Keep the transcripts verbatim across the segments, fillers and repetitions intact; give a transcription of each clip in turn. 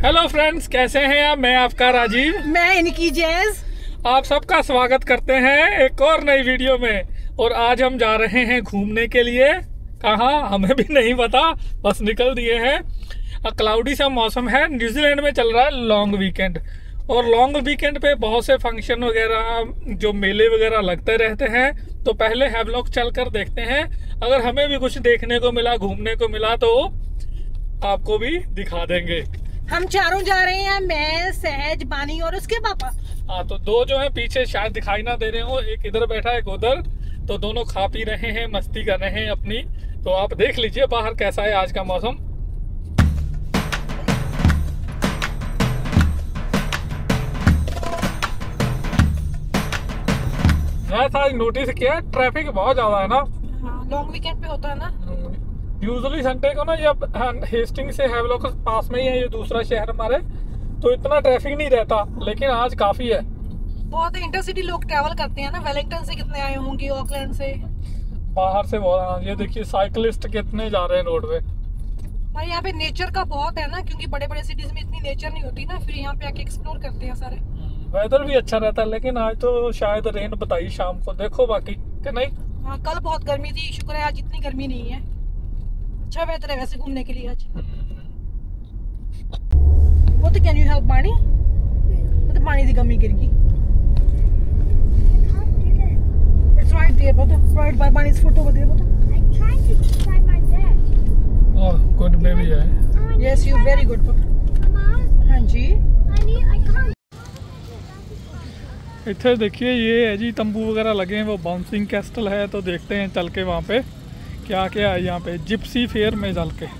Hello friends, कैसे हैं आप? मैं आपका राजीव, मैं इनकी जैज। आप सबका स्वागत करते हैं एक और नई वीडियो में। और आज हम जा रहे हैं घूमने के लिए। कहाँ हमें भी नहीं पता, बस निकल दिए हैं। क्लाउडी सा मौसम है। न्यूजीलैंड में चल रहा है लॉन्ग वीकेंड, और लॉन्ग वीकेंड पे बहुत से फंक्शन वगैरह जो मेले वगैरह लगते रहते हैं। तो पहले हैवलॉक चल कर देखते हैं, अगर हमें भी कुछ देखने को मिला, घूमने को मिला तो आपको भी दिखा देंगे। हम चारों जा रहे हैं, मैं, सहज, बानी और उसके पापा। हाँ, तो दो जो है पीछे शायद दिखाई ना दे रहे हो, एक इधर बैठा है एक उधर, तो दोनों खा पी रहे हैं, मस्ती कर रहे हैं अपनी। तो आप देख लीजिए बाहर कैसा है आज का मौसम। ऐसा नोटिस किया, ट्रैफिक बहुत ज्यादा है ना। लॉन्ग वीकेंड पे होता है ना। यूजुअली संडे को ना, जब हेस्टिंग से हैवलॉक पास में ही है ये दूसरा शहर हमारे, तो इतना ट्रैफिक नहीं रहता, लेकिन आज काफी है। बहुत इंटरसिटी लोग ट्रैवल करते हैं ना। वेलिंगटन से कितने आए होंगे, ऑकलैंड से, बाहर से बहुत। ये देखिए साइकिलिस्ट कितने जा रहे हैं रोड पे। और यहाँ पे नेचर का बहुत है ना, क्योंकि बड़े बड़े सिटीज में इतनी नेचर नहीं होती ना, फिर यहाँ पे आके एक्सप्लोर करते हैं सारे। वेदर भी अच्छा रहता है, लेकिन आज तो शायद रेन बताई शाम को, देखो बाकी कि नहीं। हाँ, कल बहुत गर्मी थी, शुक्र है आज इतनी गर्मी नहीं है। अच्छा वेदर है वैसे घूमने के लिए आज। वो तो कैन यू हेल्प बानी, वो तो पानी की कमी गिर गई। It's right there, but right by Bunny's photo over there, but I tried to slide my bed. Oh good baby है। yes you very good but Mama, हाँ जी। I need, I can't. इधर देखिए ये है जी, तंबू वगैरह लगे हैं, वो बाउंसिंग कैस्टल है। तो देखते हैं चल के वहाँ पे क्या क्या है यहाँ पे जिप्सी फेयर में चल के।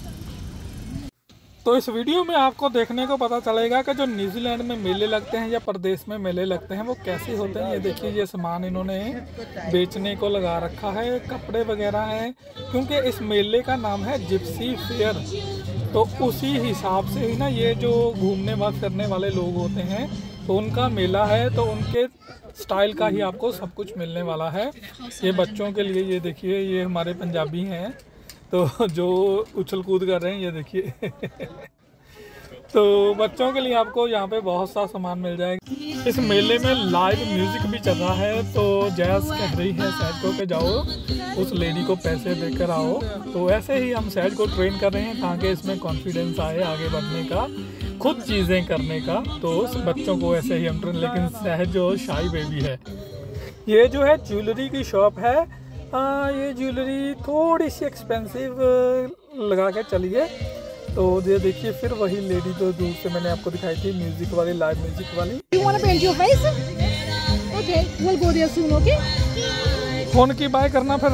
तो इस वीडियो में आपको देखने को पता चलेगा कि जो न्यूजीलैंड में मेले लगते हैं या प्रदेश में मेले लगते हैं वो कैसे होते हैं। ये देखिए ये सामान इन्होंने बेचने को लगा रखा है, कपड़े वगैरह हैं, क्योंकि इस मेले का नाम है जिप्सी फेयर। तो उसी हिसाब से ही ना ये जो घूमने फिरने वाले लोग होते हैं तो उनका मेला है, तो उनके स्टाइल का ही आपको सब कुछ मिलने वाला है। ये बच्चों के लिए, ये देखिए ये हमारे पंजाबी हैं तो जो उछल कूद कर रहे हैं, ये देखिए तो बच्चों के लिए आपको यहाँ पे बहुत सा सामान मिल जाएगा। इस मेले में लाइव म्यूजिक भी चल रहा है। तो जैस कह रही है सहज को कि जाओ उस लेडी को पैसे देकर आओ। तो ऐसे ही हम सहज को ट्रेन कर रहे हैं ताकि इसमें कॉन्फिडेंस आए आगे बढ़ने का, खुद चीज़ें करने का। तो उस बच्चों को ऐसे ही हम ट्रेन, लेकिन सहज जो शाई बेबी है। ये जो है ज्वेलरी की शॉप है। आ, ये ज्वेलरी थोड़ी सी एक्सपेंसिव लगा के चलिए। तो ये देखिए फिर वही लेडी जो दूर से मैंने आपको दिखाई थी, म्यूजिक वाली, लाइव म्यूजिक वाली। You wanna paint your face? Okay, we'll go there soon, okay? Phone की बाय करना फिर।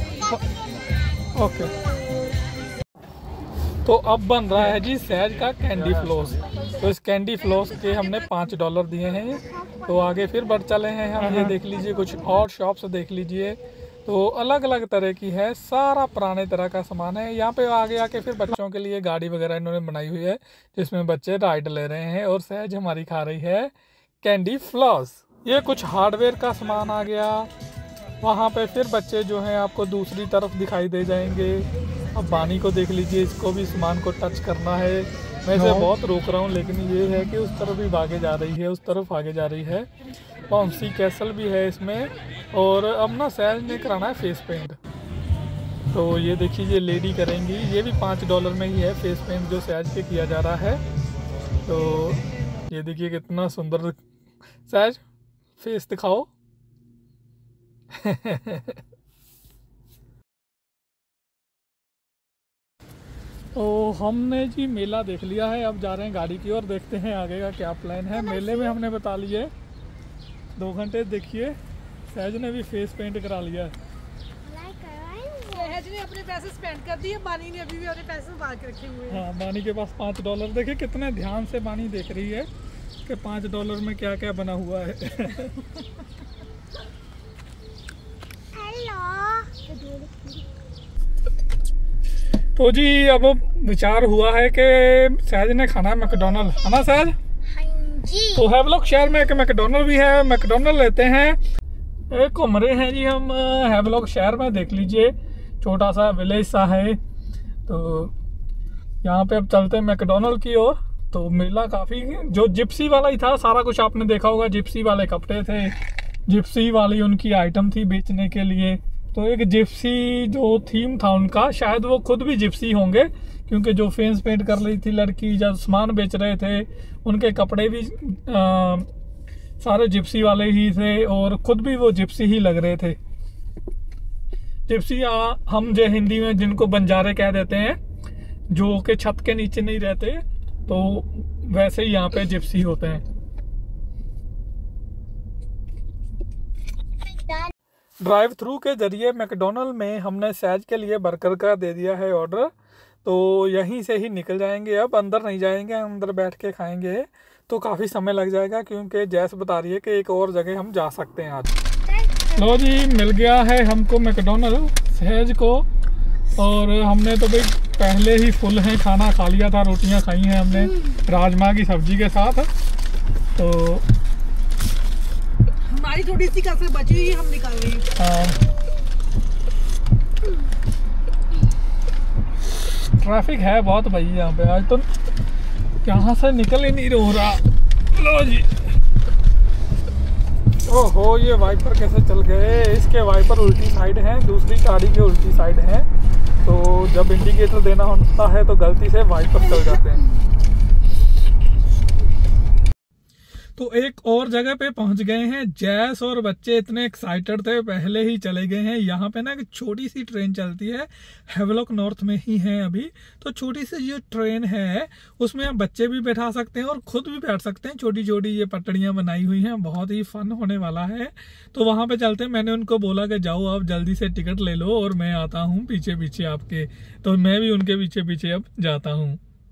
ओके, तो अब बन रहा है जी सहज का कैंडी फ्लोस। तो इस कैंडी फ्लोस के हमने पाँच डॉलर दिए हैं। तो आगे फिर बढ़ चले हैं हम। ये देख लीजिए कुछ और शॉप्स देख लीजिए, तो अलग अलग तरह की है, सारा पुराने तरह का सामान है। यहाँ पे आगे आके फिर बच्चों के लिए गाड़ी वगैरह इन्होंने बनाई हुई है जिसमें बच्चे राइड ले रहे हैं, और सहज हमारी खा रही है कैंडी फ्लॉस। ये कुछ हार्डवेयर का सामान आ गया। वहाँ पे फिर बच्चे जो हैं आपको दूसरी तरफ दिखाई दे जाएंगे। अब बानी को देख लीजिए, इसको भी सामान को टच करना है। मैं इसे बहुत रोक रहा हूँ, लेकिन ये है कि उस तरफ भी भागे जा रही है, उस तरफ आगे जा रही है। बाउंसी कैसल भी है इसमें। और अब ना सहज ने कराना है फेस पेंट। तो ये देखिए ये लेडी करेंगी, ये भी पाँच डॉलर में ही है फेस पेंट जो सहज के किया जा रहा है। तो ये देखिए कितना सुंदर। सहज फेस दिखाओ तो हमने जी मेला देख लिया है, अब जा रहे हैं गाड़ी की ओर, देखते हैं आगे का क्या प्लान है। मेले में हमने बता लिए दो घंटे। देखिए सहज ने भी फेस पेंट करा लिया है। सहज ने अपने पैसे स्पेंड कर दिए, बानी ने अभी भी अपने पैसे संभाल के रखे हुए हैं। हाँ, बानी के पास पाँच डॉलर। देखिए कितने ध्यान से बानी देख रही है कि पाँच डॉलर में क्या क्या बना हुआ है। Hello. तो जी अब विचार हुआ है कि सहज ने खाना है मैकडोनल्ड, है ना सहज? हाँ जी। तो हैवलॉक शहर में एक मैकडोनल्ड भी है, मैकडोनल्ड लेते हैं। एक घूम रहे हैं जी हम हैवलॉक शहर में, देख लीजिए छोटा सा विलेज सा है। तो यहाँ पे अब चलते हैं मैकडोनल्ड की ओर। तो मेला काफ़ी, जो जिप्सी वाला ही था सारा कुछ आपने देखा होगा, जिप्सी वाले कपड़े थे, जिप्सी वाली उनकी आइटम थी बेचने के लिए। तो एक जिप्सी जो थीम था उनका, शायद वो खुद भी जिप्सी होंगे, क्योंकि जो फेस पेंट कर रही थी लड़की, जब सामान बेच रहे थे उनके कपड़े भी आ, सारे जिप्सी वाले ही थे और खुद भी वो जिप्सी ही लग रहे थे। जिप्सी आ, हम जो हिंदी में जिनको बंजारे कह देते हैं, जो कि छत के नीचे नहीं रहते, तो वैसे ही यहाँ पे जिप्सी होते हैं। ड्राइव थ्रू के जरिए मैकडोनल्ड में हमने सहज के लिए बर्गर का दे दिया है ऑर्डर, तो यहीं से ही निकल जाएंगे, अब अंदर नहीं जाएंगे, अंदर बैठ के खाएंगे तो काफ़ी समय लग जाएगा, क्योंकि जैस बता रही है कि एक और जगह हम जा सकते हैं आज। लो जी, मिल गया है हमको मैकडोनल्ड सहज को, और हमने तो भाई पहले ही फुल हैं, खाना खा लिया था, रोटियां खाई हैं हमने राजमा की सब्जी के साथ। तो हमारी थोड़ी सी कसर बची हुई हम निकाल रहे हैं। हाँ, ट्रैफिक है बहुत भाई यहाँ पे आज, तो यहाँ से निकल ही नहीं हो रहा। लो जी, ओहो ये वाइपर कैसे चल गए, इसके वाइपर उल्टी साइड हैं, दूसरी गाड़ी के उल्टी साइड हैं, तो जब इंडिकेटर देना होता है तो गलती से वाइपर चल जाते हैं। तो एक और जगह पे पहुंच गए हैं। जैस और बच्चे इतने एक्साइटेड थे, पहले ही चले गए हैं। यहाँ पे ना एक छोटी सी ट्रेन चलती है, हेवलॉक नॉर्थ में ही है अभी। तो छोटी सी जो ट्रेन है उसमें आप बच्चे भी बैठा सकते हैं और खुद भी बैठ सकते हैं। छोटी छोटी ये पटड़ियाँ बनाई हुई हैं, बहुत ही फन होने वाला है। तो वहाँ पे चलते हैं। मैंने उनको बोला कि जाओ आप जल्दी से टिकट ले लो और मैं आता हूँ पीछे पीछे आपके। तो मैं भी उनके पीछे पीछे अब जाता हूँ।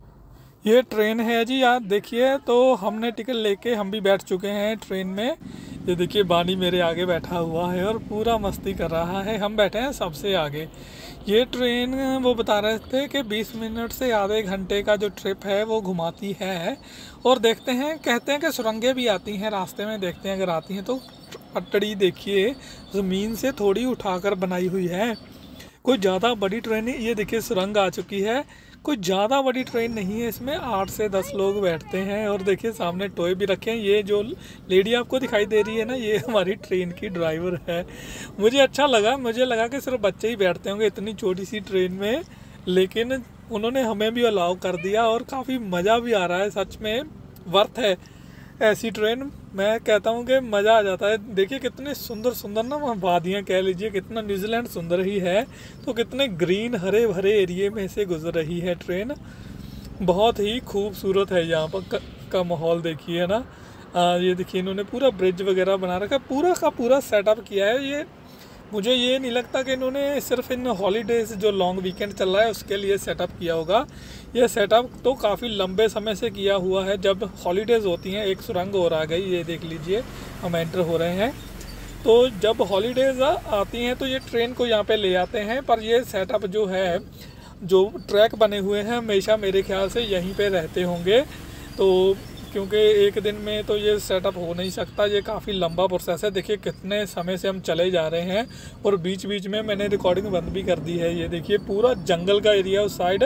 ये ट्रेन है जी, आप देखिए। तो हमने टिकट लेके हम भी बैठ चुके हैं ट्रेन में। ये देखिए बानी मेरे आगे बैठा हुआ है और पूरा मस्ती कर रहा है। हम बैठे हैं सबसे आगे। ये ट्रेन वो बता रहे थे कि बीस मिनट से आधे घंटे का जो ट्रिप है वो घुमाती है। और देखते हैं, कहते हैं कि सुरंगें भी आती हैं रास्ते में, देखते हैं अगर आती हैं तो। पटड़ी देखिए ज़मीन से थोड़ी उठाकर बनाई हुई है। कोई ज़्यादा बड़ी ट्रेन है। ये देखिए सुरंग आ चुकी है। कोई ज़्यादा बड़ी ट्रेन नहीं है, इसमें आठ से दस लोग बैठते हैं। और देखिए सामने टॉय भी रखे हैं। ये जो लेडी आपको दिखाई दे रही है ना, ये हमारी ट्रेन की ड्राइवर है। मुझे अच्छा लगा, मुझे लगा कि सिर्फ बच्चे ही बैठते होंगे इतनी छोटी सी ट्रेन में, लेकिन उन्होंने हमें भी अलाउ कर दिया और काफ़ी मज़ा भी आ रहा है। सच में वर्थ है ऐसी ट्रेन। मैं कहता हूँ कि मज़ा आ जाता है। देखिए कितने सुंदर सुंदर ना वहाँ वादियाँ कह लीजिए, कितना न्यूजीलैंड सुंदर ही है। तो कितने ग्रीन हरे भरे एरिए में से गुजर रही है ट्रेन। बहुत ही खूबसूरत है यहाँ पर का माहौल देखिए ना। आ, ये देखिए इन्होंने पूरा ब्रिज वगैरह बना रखा है, पूरा का पूरा सेटअप किया है। ये मुझे ये नहीं लगता कि इन्होंने सिर्फ इन हॉलीडेज़ जो लॉन्ग वीकेंड चल रहा है उसके लिए सेटअप किया होगा। ये सेटअप तो काफ़ी लंबे समय से किया हुआ है। जब हॉलीडेज़ होती हैं, एक सुरंग और आ गई, ये देख लीजिए हम एंटर हो रहे हैं। तो जब हॉलीडेज़ आती हैं तो ये ट्रेन को यहाँ पे ले आते हैं। पर ये सेटअप जो है, जो ट्रैक बने हुए हैं, हमेशा मेरे ख्याल से यहीं पे रहते होंगे। तो क्योंकि एक दिन में तो ये सेटअप हो नहीं सकता, ये काफ़ी लंबा प्रोसेस है। देखिए कितने समय से हम चले जा रहे हैं और बीच बीच में मैंने रिकॉर्डिंग बंद भी कर दी है। ये देखिए पूरा जंगल का एरिया उस साइड,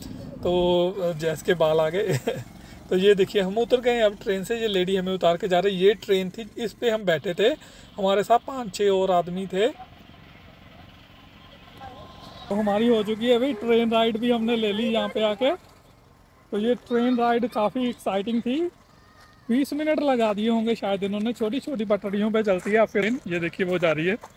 तो जैस के बाल आ गए। तो ये देखिए हम उतर गए अब ट्रेन से। ये लेडी हमें उतार के जा रही। ये ट्रेन थी, इस पे हम बैठे थे, हमारे साथ पाँच छः और आदमी थे। तो हमारी हो चुकी है भाई ट्रेन राइड भी हमने ले ली यहाँ पे आके। तो ये ट्रेन राइड काफ़ी एक्साइटिंग थी। बीस मिनट लगा दिए होंगे शायद इन्होंने। छोटी छोटी पटरियों पे चलती है फिर। ये देखिए वो जा रही है।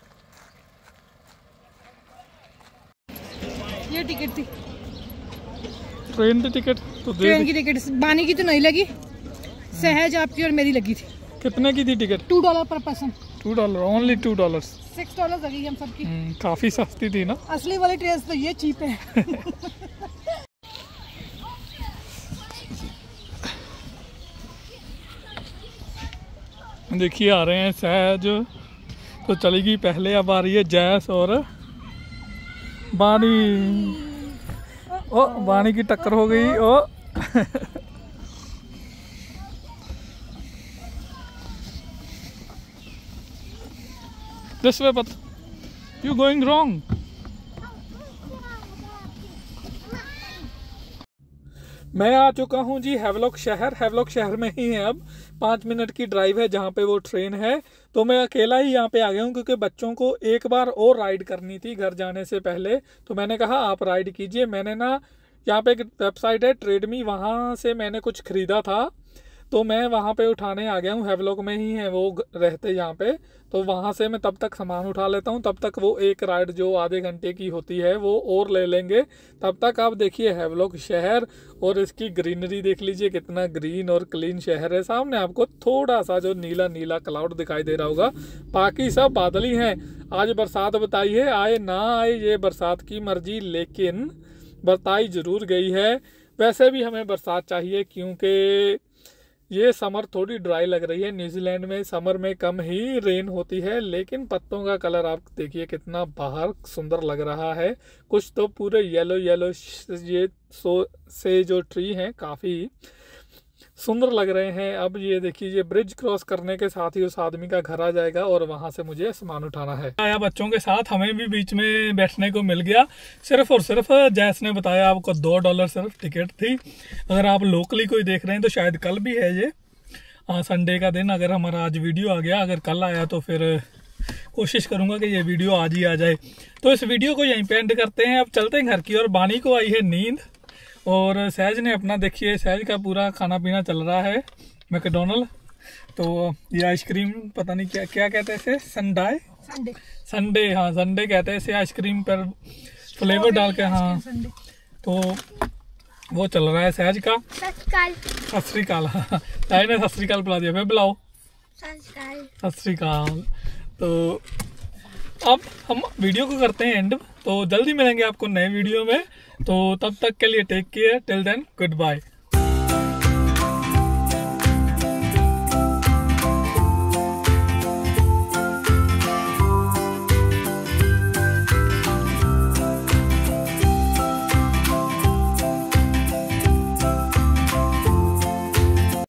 ये टिकट थी, ट्रेन की टिकट तो दे ट्रेन की टिकट बानी की तो नहीं लगी, सहज आपकी और मेरी लगी थी। कितने की थी ticket? Two dollar per person. Two dollar only two dollar six dollar लगी हम सबकी। काफ़ी सस्ती थी ना। असली वाली ट्रेन तो ये चीप है। देखिए आ रहे हैं सहज, तो चली गई पहले, अब आ रही है जैस और बानी। ओ बानी की टक्कर हो गई। Oh this way, but you going wrong. मैं आ चुका हूँ जी हैवलॉक शहर। हैवलॉक शहर में ही है, अब पाँच मिनट की ड्राइव है जहाँ पे वो ट्रेन है। तो मैं अकेला ही यहाँ पे आ गया हूँ क्योंकि बच्चों को एक बार और राइड करनी थी घर जाने से पहले। तो मैंने कहा आप राइड कीजिए। मैंने ना यहाँ पे एक वेबसाइट है ट्रेडमी, वहाँ से मैंने कुछ ख़रीदा था तो मैं वहाँ पे उठाने आ गया हूँ। हैवलॉक में ही है वो रहते यहाँ पे, तो वहाँ से मैं तब तक सामान उठा लेता हूँ। तब तक वो एक राइड जो आधे घंटे की होती है वो और ले लेंगे। तब तक आप देखिए हैवलॉक शहर और इसकी ग्रीनरी देख लीजिए, कितना ग्रीन और क्लीन शहर है। सामने आपको थोड़ा सा जो नीला नीला क्लाउड दिखाई दे रहा होगा, बाकी सब बादल ही हैं। आज बरसात बताई है, आए ना आए ये बरसात की मर्जी, लेकिन बताई ज़रूर गई है। वैसे भी हमें बरसात चाहिए क्योंकि ये समर थोड़ी ड्राई लग रही है। न्यूजीलैंड में समर में कम ही रेन होती है, लेकिन पत्तों का कलर आप देखिए कितना बाहर सुंदर लग रहा है। कुछ तो पूरे येलो येलो ये सो से जो ट्री हैं काफ़ी सुंदर लग रहे हैं। अब ये देखिए ये ब्रिज क्रॉस करने के साथ ही उस आदमी का घर आ जाएगा और वहां से मुझे सामान उठाना है। आया बच्चों के साथ, हमें भी बीच में बैठने को मिल गया। सिर्फ और सिर्फ जैस ने बताया आपको दो डॉलर सिर्फ टिकट थी। अगर आप लोकली कोई देख रहे हैं तो शायद कल भी है ये, हाँ संडे का दिन। अगर हमारा आज वीडियो आ गया, अगर कल आया तो फिर कोशिश करूंगा कि ये वीडियो आज ही आ जाए। तो इस वीडियो को यहीं पे एंड करते हैं। अब चलते हैं घर की और। बानी को आई है नींद और सहज ने अपना देखिए, सहज का पूरा खाना पीना चल रहा है मैकडोनल्ड। तो ये आइसक्रीम पता नहीं क्या क्या कहते हैं इसे, संडाई संडे संडे हाँ संडे कहते हैं इसे, आइसक्रीम पर फ्लेवर डाल के। हाँ तो वो चल रहा है सहज का। सत श्री अकाल। ताई ने सत श्री अकाल बुला दिया, फिर बुलाओ सत श्री अकाल। तो अब हम वीडियो को करते हैं एंड। तो जल्दी मिलेंगे आपको नए वीडियो में। तो तब तक के लिए take care, till then good bye.